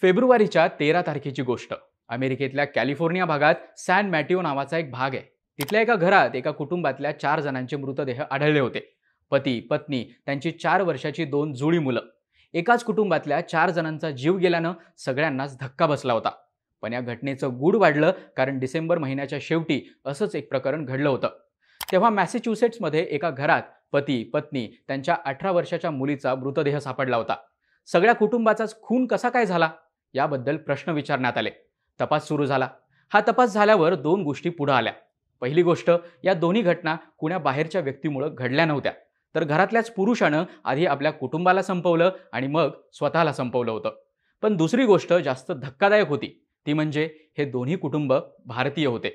फेब्रुवारीच्या 13 तारखेची गोष्ट. अमेरिकेतल्या कॅलिफोर्निया भागात सॅन मॅटिओ नावाचा एक भाग आहे. तिथल्या एका घरात एका कुटुंबातल्या 4 जणांचे मृतदेह आढळले होते. पती, पत्नी, त्यांची 4 वर्षाची 2 जुळी मुलं. एकाच कुटुंबातल्या 4 जणांचा जीव गेल्यानं सगळ्यांनाच धक्का बसला होता. पण या घटनेचं गूढ वाढलं कारण डिसेंबर महिन्याच्या शेवटी असंच एक प्रकरण घडलं होतं. तेव्हा मॅसेच्युसेट्समध्ये एका घरात पती, पत्नी, त्यांच्या 18 वर्षाच्या मुलीचा मृतदेह सापडला होता. सगळ्या कुटुंबाचाच खून कसा काय झाला याबद्दल प्रश्न विचारण्यात आले. तपास सुरू झाला. हा तपास झाल्यावर 2 गोष्टी पुढे आल्या. पहिली गोष्ट, या दोन्ही घटना कुण्या बाहेरच्या व्यक्तीमुळे घडल्या नव्हत्या, तर घरातल्याच पुरुषानं आधी आपल्या कुटुंबाला संपवलं आणि मग स्वतःला संपवलं होतं. पण दुसरी गोष्ट जास्त धक्कादायक होती. ती म्हणजे हे दोन्ही कुटुंब भारतीय होते.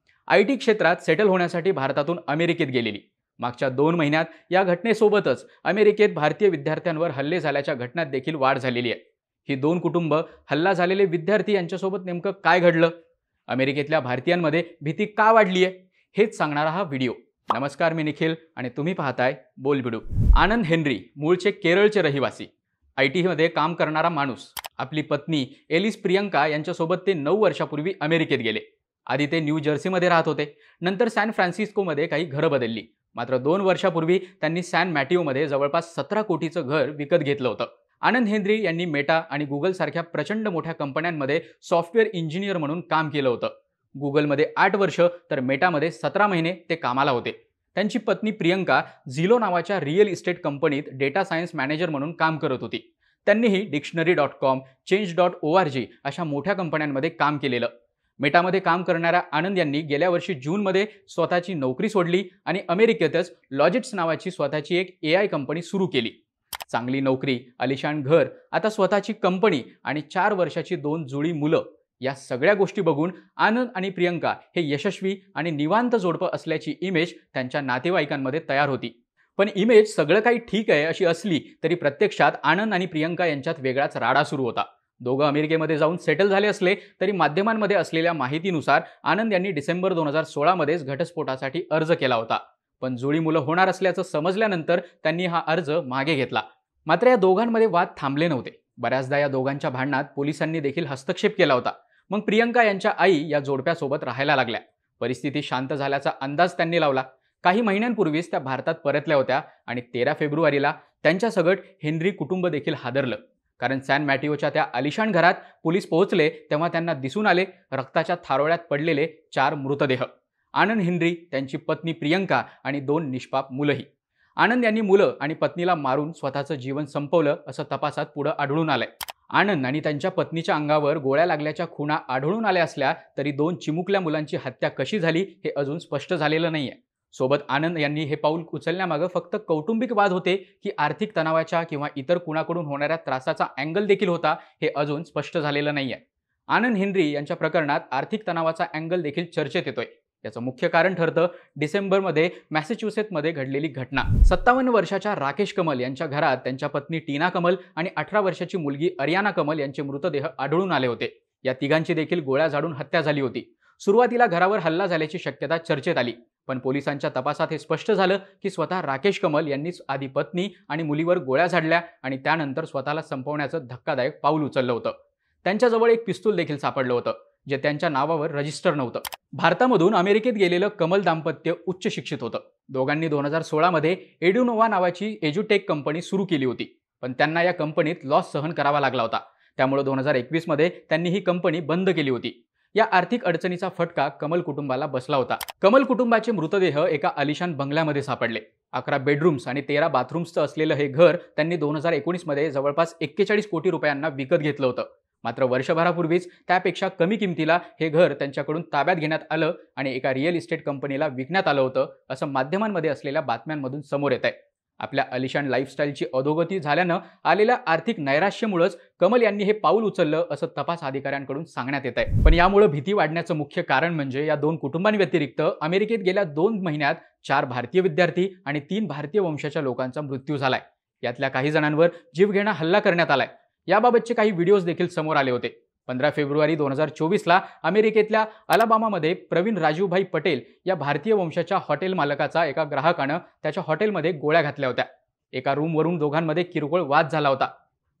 IT क्षेत्रात सेटल होण्यासाठी भारतातून अमेरिकेत गेलेली. मागच्या 2 महिन्यात या घटनेसोबतच अमेरिकेत भारतीय विद्यार्थ्यांवर हल्ले झाल्याच्या घटनात देखील वाढ झालेली आहे. ही 2 कुटुंब, हल्ला झालेले विद्यार्थी यांच्यासोबत नेमकं काय घडलं, अमेरिकेतल्या भारतीयांमध्ये भीती का वाढली आहे, हेच सांगणारा हा व्हिडिओ. नमस्कार, मी निखिल आणि तुम्ही पाहताय बोलबिडू. आनंद हेनरी मूळचे केरळचे रहिवासी, IT मध्ये काम करणारा माणूस. आपली पत्नी एलिस प्रियंका यांच्यासोबत ते 9 वर्षापूर्वी अमेरिकेत गेले. आधी ते न्यू जर्सीमध्ये राहत होते. नंतर सॅन फ्रान्सिस्कोमध्ये काही घरं बदलली. मात्र 2 वर्षापूर्वी त्यांनी सॅन मॅटिओमध्ये जवळपास 17 कोटीचं घर विकत घेतलं होतं. आनंद हेनरी यांनी मेटा आणि गुगल सारख्या प्रचंड मोठ्या कंपन्यांमध्ये सॉफ्टवेअर इंजिनियर म्हणून काम केलं होतं. गुगलमध्ये 8 वर्ष तर मेटामध्ये 17 महिने ते कामाला होते. त्यांची पत्नी प्रियंका झिलो नावाच्या रिअल इस्टेट कंपनीत डेटा सायन्स मॅनेजर म्हणून काम करत होती. त्यांनीही Dictionary.com, Change.org अशा मोठ्या कंपन्यांमध्ये काम केलेलं. मेटामध्ये काम करणाऱ्या आनंद यांनी गेल्या वर्षी जूनमध्ये स्वतःची नोकरी सोडली आणि अमेरिकेतच लॉजिट्स नावाची स्वतःची एक AI कंपनी सुरू केली. चांगली नोकरी, आलिशान घर, आता स्वतःची कंपनी आणि 4 वर्षाची 2 जुळी मुलं, या सगळ्या गोष्टी बघून आनंद आणि प्रियंका हे यशस्वी आणि निवांत जोडपं असल्याची इमेज त्यांच्या नातेवाईकांमध्ये तयार होती. पण इमेज सगळं काही ठीक आहे अशी असली तरी प्रत्यक्षात आनंद आणि प्रियंका यांच्यात वेगळाच राडा सुरू होता. दोघं अमेरिकेमध्ये जाऊन सेटल झाले असले तरी माध्यमांमध्ये असलेल्या माहितीनुसार आनंद यांनी डिसेंबर 2016 मध्येच घटस्फोटासाठी अर्ज केला होता. पण जुळी मुलं होणार असल्याचं समजल्यानंतर त्यांनी हा अर्ज मागे घेतला. मात्र या दोघांमध्ये वाद थांबले नव्हते. बऱ्याचदा या दोघांच्या भांडणात पोलिसांनी देखील हस्तक्षेप केला होता. मग प्रियंका यांच्या आई या जोडप्यासोबत राहायला लागल्या. परिस्थिती शांत झाल्याचा अंदाज त्यांनी लावला. काही महिन्यांपूर्वीच त्या भारतात परतल्या होत्या आणि 13 फेब्रुवारीला त्यांच्या सगट हेनरी कुटुंब देखील हादरलं. कारण सॅन मॅटिओच्या त्या आलिशान घरात पोलीस पोहोचले तेव्हा त्यांना दिसून आले रक्ताच्या थारोळ्यात पडलेले 4 मृतदेह. आनंद हेनरी, त्यांची पत्नी प्रियंका आणि 2 निष्पाप मुलंही. आनंद यांनी मुलं आणि पत्नीला मारून स्वतःचं जीवन संपवलं असं तपासात पुढे आढळून आलंय. आनंद आणि त्यांच्या पत्नीच्या अंगावर गोळ्या लागल्याच्या खुणा आढळून आल्या असल्या तरी 2 चिमुकल्या मुलांची हत्या कशी झाली हे अजून स्पष्ट झालेलं नाहीये. सोबत आनंद यांनी हे पाऊल उचलण्यामागे फक्त कौटुंबिक वाद होते की आर्थिक तणावाच्या किंवा इतर कुणाकडून होणाऱ्या त्रासाचा अँगल देखील होता हे अजून स्पष्ट झालेलं नाहीये. आनंद हेनरी यांच्या प्रकरणात आर्थिक तणावाचा अँगल देखील चर्चेत येतोय. याचं मुख्य कारण ठरतं डिसेंबरमध्ये मॅसेच्युसेट्समध्ये घडलेली घटना. 57 वर्षाच्या राकेश कमल यांच्या घरात त्यांच्या पत्नी टीना कमल आणि 18 वर्षाची मुलगी अरियाना कमल यांचे मृतदेह आढळून आले होते. या तिघांची देखील गोळ्या झाडून हत्या झाली होती. सुरुवातीला घरावर हल्ला झाल्याची शक्यता चर्चेत आली. पण पोलिसांच्या तपासात हे स्पष्ट झालं की स्वतः राकेश कमल यांनीच आधी पत्नी आणि मुलीवर गोळ्या झाडल्या आणि त्यानंतर स्वतःला संपवण्याचं धक्कादायक पाऊल उचललं होतं. त्यांच्याजवळ एक पिस्तूल देखील सापडलं होतं जे त्यांच्या नावावर रजिस्टर नव्हतं. भारतामधून अमेरिकेत गेलेलं कमल दाम्पत्य उच्च शिक्षित होतं. दोघांनी 2016 मध्ये एड्युनोवा नावाची एज्युटेक कंपनी सुरू केली होती. पण त्यांना या कंपनीत लॉस सहन करावा लागला होता. त्यामुळे 2021 मध्ये त्यांनी ही कंपनी बंद केली होती. या आर्थिक अडचणीचा फटका कमल कुटुंबाला बसला होता. कमल कुटुंबाचे मृतदेह एका आलिशान बंगल्यामध्ये सापडले. 11 बेडरूम्स आणि 13 बाथरूम्सचं असलेलं हे घर त्यांनी 2019 मध्ये जवळपास 41 कोटी रुपयांना विकत घेतलं होतं. मात्र वर्षभरापूर्वीच त्यापेक्षा कमी किमतीला हे घर त्यांच्याकडून ताब्यात घेण्यात आलं आणि एका रिअल इस्टेट कंपनीला विकण्यात आलं होतं असं माध्यमांमध्ये असलेल्या बातम्यांमधून समोर येत आहे. आपल्या आलिशान लाईफस्टाईलची अधोगती झाल्यानं आलेल्या आर्थिक नैराश्यामुळेच कमल यांनी हे पाऊल उचललं असं तपास अधिकाऱ्यांकडून सांगण्यात येत आहे. पण यामुळे भीती वाढण्याचं मुख्य कारण म्हणजे या 2 कुटुंबांव्यतिरिक्त अमेरिकेत गेल्या 2 महिन्यात 4 भारतीय विद्यार्थी आणि 3 भारतीय वंशाच्या लोकांचा मृत्यू झालाय. यातल्या काही जणांवर जीवघेणा हल्ला करण्यात आलाय. याबाबतचे काही व्हिडिओज देखील समोर आले होते. 15 फेब्रुवारी 2024ला अमेरिकेतल्या अलाबामामध्ये प्रवीण राजूभाई पटेल या भारतीय वंशाच्या हॉटेल मालकाचा एका ग्राहकानं त्याच्या हॉटेलमध्ये गोळ्या घातल्या होत्या. एका रूमवरून दोघांमध्ये किरकोळ वाद झाला होता.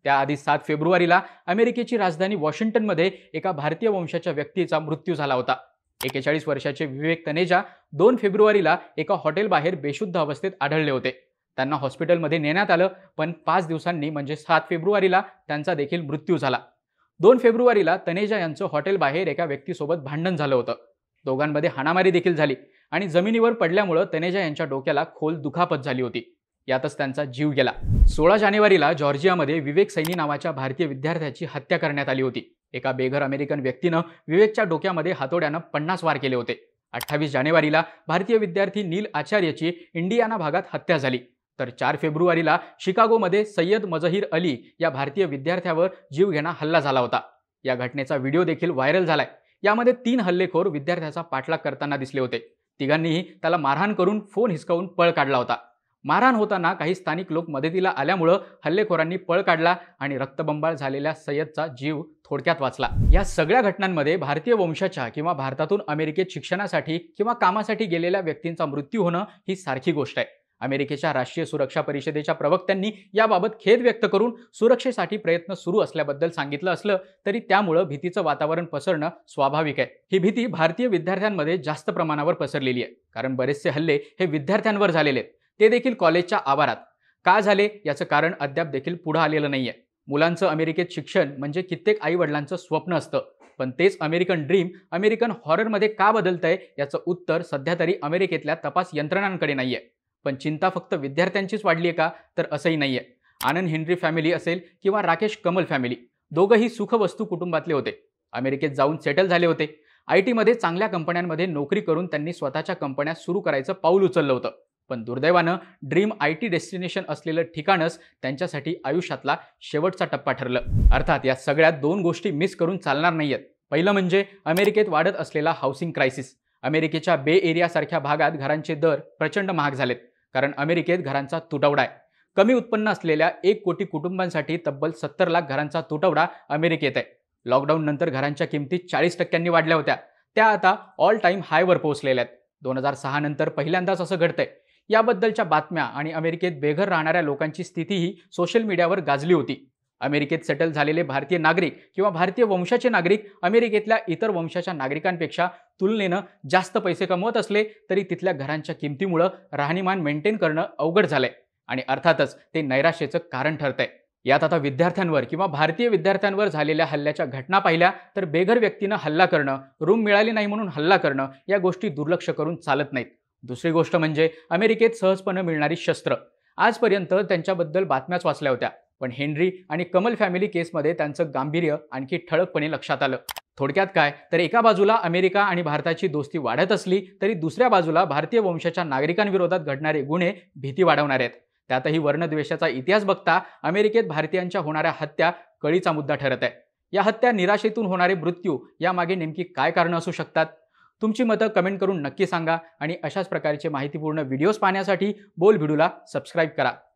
त्याआधी 7 फेब्रुवारीला अमेरिकेची राजधानी वॉशिंग्टनमध्ये एका भारतीय वंशाच्या व्यक्तीचा मृत्यू झाला होता. 41 वर्षाचे विवेक तनेजा 2 फेब्रुवारीला एका हॉटेलबाहेर बेशुद्ध अवस्थेत आढळले होते. त्यांना हॉस्पिटलमध्ये नेण्यात आलं, पण 5 दिवसांनी म्हणजे 7 फेब्रुवारीला त्यांचा देखील मृत्यू झाला. 2 फेब्रुवारीला तनेजा यांचं हॉटेलबाहेर एका व्यक्तीसोबत भांडण झालं होतं. दोघांमध्ये हाणामारी देखील झाली आणि जमिनीवर पडल्यामुळे तनेजा यांच्या डोक्याला खोल दुखापत झाली होती. यातच त्यांचा जीव गेला. 16 जानेवारीला जॉर्जियामध्ये विवेक सैनी नावाच्या भारतीय विद्यार्थ्याची हत्या करण्यात आली होती. एका बेघर अमेरिकन व्यक्तीनं विवेकच्या डोक्यामध्ये हातोड्यानं 50 वार केले होते. 28 जानेवारीला भारतीय विद्यार्थी नील आचार्यची इंडियाना भागात हत्या झाली. तर 4 फेब्रुवारीला शिकागोमध्ये सय्यद मजहिर अली या भारतीय विद्यार्थ्यावर जीवघेणा हल्ला झाला होता. या घटनेचा व्हिडिओ देखील व्हायरल झालाय. यामध्ये 3 हल्लेखोर विद्यार्थ्याचा पाठलाग करताना दिसले होते. तिघांनीही त्याला मारहाण करून फोन हिसकावून पळ काढला होता. मारहाण होताना काही स्थानिक लोक मदतीला आल्यामुळं हल्लेखोरांनी पळ काढला आणि रक्तबंबाळ झालेल्या सय्यदचा जीव थोडक्यात वाचला. या सगळ्या घटनांमध्ये भारतीय वंशाच्या किंवा भारतातून अमेरिकेत शिक्षणासाठी किंवा कामासाठी गेलेल्या व्यक्तींचा मृत्यू होणं ही सारखी गोष्ट आहे. अमेरिकेच्या राष्ट्रीय सुरक्षा परिषदेच्या प्रवक्त्यांनी याबाबत खेद व्यक्त करून सुरक्षेसाठी प्रयत्न सुरू असल्याबद्दल सांगितलं असलं तरी त्यामुळे भीतीचं वातावरण पसरणं स्वाभाविक आहे. ही भीती भारतीय विद्यार्थ्यांमध्ये जास्त प्रमाणावर पसरलेली आहे, कारण बरेचसे हल्ले हे विद्यार्थ्यांवर झालेले आहेत, ते देखील कॉलेजच्या आवारात. का झाले याचं कारण अद्याप देखील पुढे आलेलं नाहीये. मुलांचं अमेरिकेत शिक्षण म्हणजे कित्येक आई वडिलांचं स्वप्न असतं, पण तेच अमेरिकन ड्रीम अमेरिकन हॉररमध्ये का बदलतंय याचं उत्तर सध्या तरी अमेरिकेतल्या तपास यंत्रणांकडे नाहीये. पण चिंता फक्त विद्यार्थ्यांचीच वाढली आहे का, तर असंही नाहीये. आनंद हेनरी फॅमिली असेल किंवा राकेश कमल फॅमिली, दोघंही सुखवस्तू कुटुंबातले होते. अमेरिकेत जाऊन सेटल झाले होते. IT मध्ये चांगल्या कंपन्यांमध्ये नोकरी करून त्यांनी स्वतःच्या कंपन्या सुरू करायचं पाऊल उचललं होतं. पण दुर्दैवानं ड्रीम IT डेस्टिनेशन असलेलं ठिकाणच त्यांच्यासाठी आयुष्यातला शेवटचा टप्पा ठरलं. अर्थात या सगळ्यात 2 गोष्टी मिस करून चालणार नाहीयेत. पहिलं म्हणजे अमेरिकेत वाढत असलेला हाऊसिंग क्रायसिस. अमेरिकेच्या बे एरियासारख्या भागात घरांचे दर प्रचंड महाग झालेत, कारण अमेरिकेत घरांचा तुटवडा आहे. कमी उत्पन्न असलेल्या 1 कोटी कुटुंबांसाठी तब्बल 70 लाख घरांचा तुटवडा अमेरिकेत आहे. लॉकडाऊन नंतर घरांच्या किमती 40% वाढल्या होत्या, त्या आता ऑल टाइम हायवर पोहोचलेल्या आहेत. 2006 नंतर पहिल्यांदाच असं घडतंय. याबद्दलच्या बातम्या आणि अमेरिकेत बेघर राहणाऱ्या लोकांची स्थितीही सोशल मीडियावर गाजली होती. अमेरिकेत सेटल झालेले भारतीय नागरिक किंवा भारतीय वंशाचे नागरिक अमेरिकेतल्या इतर वंशाच्या नागरिकांपेक्षा तुलनेनं जास्त पैसे कमवत असले तरी तिथल्या घरांच्या किमतीमुळे राहणीमान मेंटेन करणं अवघड झालंय आणि अर्थातच ते नैराश्याचं कारण ठरतंय. यात आता विद्यार्थ्यांवर किंवा भारतीय विद्यार्थ्यांवर झालेल्या हल्ल्याच्या घटना पाहिल्या तर बेघर व्यक्तीनं हल्ला करणं, रूम मिळाली नाही म्हणून हल्ला करणं या गोष्टी दुर्लक्ष करून चालत नाहीत. दुसरी गोष्ट म्हणजे अमेरिकेत सहजपणे मिळणारी शस्त्र. आजपर्यंत त्यांच्याबद्दल बातम्याच वाचल्या होत्या, पण हेनरी आणि कमल फॅमिली केसमध्ये त्यांचं गांभीर्य आणखी ठळकपणे लक्षात आलं. थोडक्यात काय तर एका बाजूला अमेरिका आणि भारताची दोस्ती वाढत असली तरी दुसऱ्या बाजूला भारतीय वंशाच्या नागरिकांविरोधात घडणारे गुन्हे भीती वाढवणारे आहेत. त्यातही वर्णद्वेषाचा इतिहास बघता अमेरिकेत भारतीयांच्या होणाऱ्या हत्या कळीचा मुद्दा ठरत आहे. या हत्या, निराशेतून होणारे मृत्यू यामागे नेमकी काय कारणं असू शकतात? तुमची मतं कमेंट करून नक्की सांगा आणि अशाच प्रकारचे माहितीपूर्ण व्हिडिओज पाहण्यासाठी बोल भिडूला सबस्क्राईब करा.